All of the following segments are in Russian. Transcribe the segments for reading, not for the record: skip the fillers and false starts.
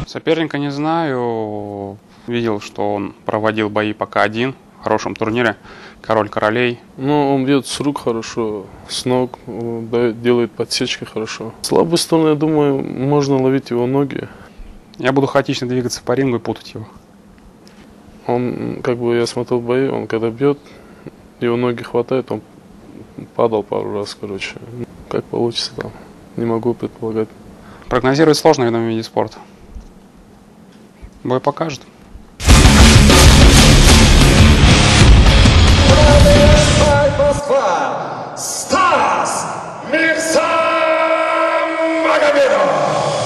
Соперника не знаю. Видел, что он проводил бои пока один в хорошем турнире. Король королей. Ну, он бьет с рук хорошо, с ног, делает подсечки хорошо. Слабую сторону, я думаю, можно ловить его ноги. Я буду хаотично двигаться по рингу и путать его. Он, как бы я смотрел бои, он когда бьет, его ноги хватает, он падал пару раз, короче. Как получится там, не могу предполагать. Прогнозировать сложно в этом виде спорта. Бой покажет. Москва! Стас Мирзамагомедов!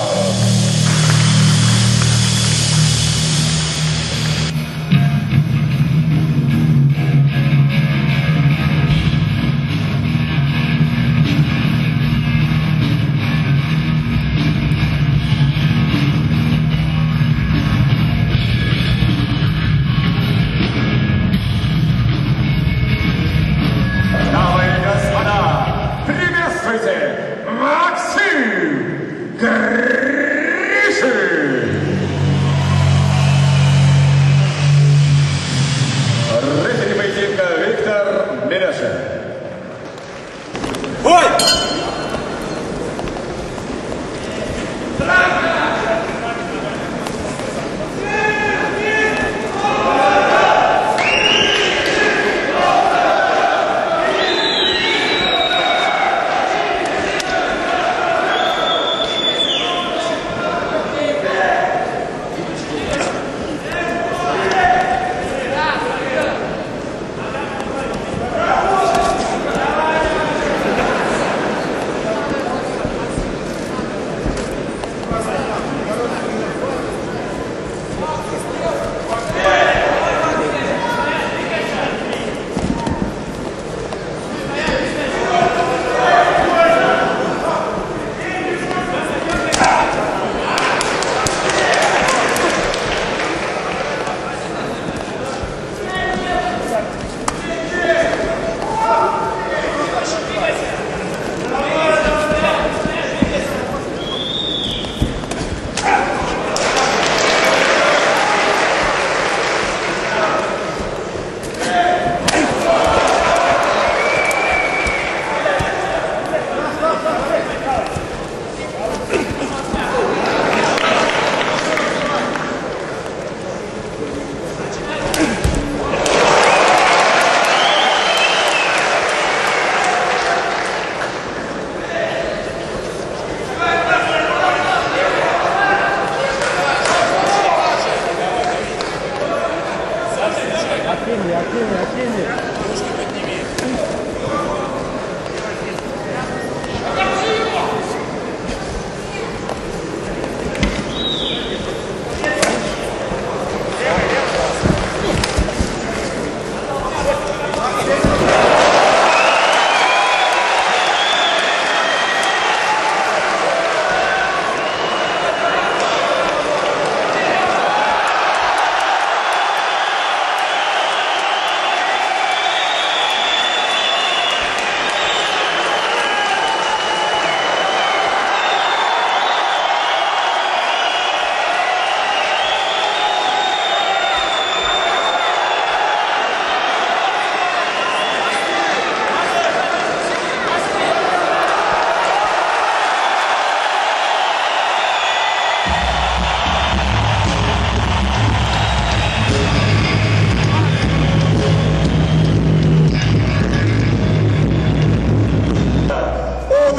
Максим Гришин! Рыцарь поединка Виктор Миляшин. Бой!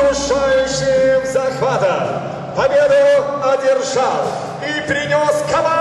Удушающим захватом победу одержал и принес команду